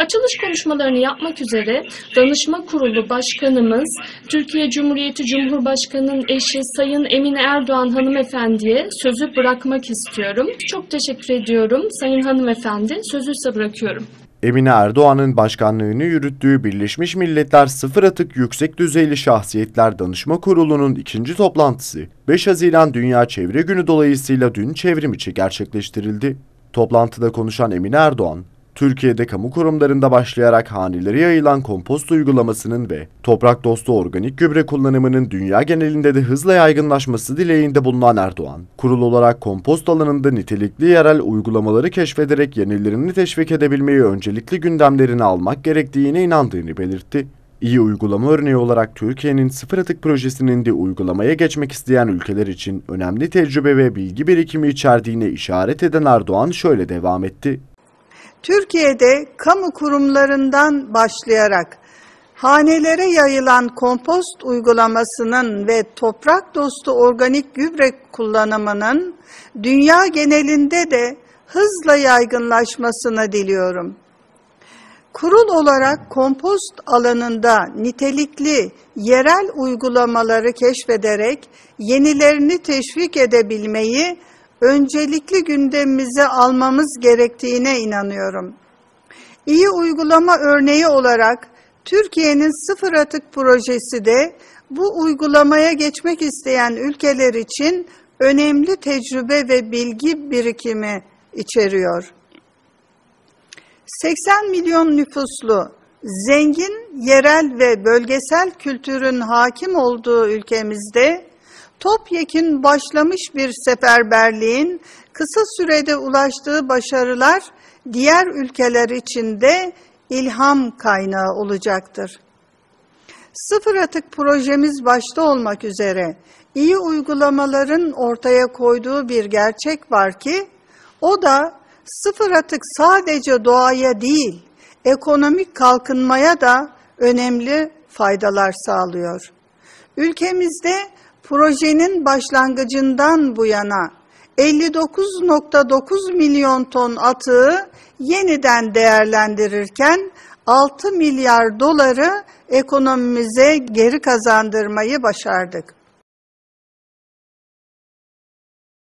Açılış konuşmalarını yapmak üzere Danışma Kurulu Başkanımız, Türkiye Cumhuriyeti Cumhurbaşkanı'nın eşi Sayın Emine Erdoğan hanımefendiye sözü bırakmak istiyorum. Çok teşekkür ediyorum Sayın hanımefendi. Sözü ise bırakıyorum. Emine Erdoğan'ın başkanlığını yürüttüğü Birleşmiş Milletler Sıfır Atık Yüksek Düzeyli Şahsiyetler Danışma Kurulu'nun ikinci toplantısı 5 Haziran Dünya Çevre Günü dolayısıyla dün çevrim içi gerçekleştirildi. Toplantıda konuşan Emine Erdoğan, Türkiye'de kamu kurumlarında başlayarak hanelere yayılan kompost uygulamasının ve toprak dostu organik gübre kullanımının dünya genelinde de hızla yaygınlaşması dileğinde bulunan Erdoğan, kurul olarak kompost alanında nitelikli yerel uygulamaları keşfederek yenilerini teşvik edebilmeyi öncelikli gündemlerine almak gerektiğine inandığını belirtti. İyi uygulama örneği olarak Türkiye'nin sıfır atık projesinin de uygulamaya geçmek isteyen ülkeler için önemli tecrübe ve bilgi birikimi içerdiğine işaret eden Erdoğan şöyle devam etti. Türkiye'de kamu kurumlarından başlayarak hanelere yayılan kompost uygulamasının ve toprak dostu organik gübre kullanımının dünya genelinde de hızla yaygınlaşmasını diliyorum. Kurul olarak kompost alanında nitelikli yerel uygulamaları keşfederek yenilerini teşvik edebilmeyi öncelikli gündemimize almamız gerektiğine inanıyorum. İyi uygulama örneği olarak Türkiye'nin sıfır atık projesi de bu uygulamaya geçmek isteyen ülkeler için önemli tecrübe ve bilgi birikimi içeriyor. 80 milyon nüfuslu, zengin, yerel ve bölgesel kültürün hakim olduğu ülkemizde topyekün başlamış bir seferberliğin kısa sürede ulaştığı başarılar diğer ülkeler için de ilham kaynağı olacaktır. Sıfır atık projemiz başta olmak üzere iyi uygulamaların ortaya koyduğu bir gerçek var ki, o da sıfır atık sadece doğaya değil, ekonomik kalkınmaya da önemli faydalar sağlıyor. Ülkemizde projenin başlangıcından bu yana 59,9 milyon ton atığı yeniden değerlendirirken 6 milyar doları ekonomimize geri kazandırmayı başardık.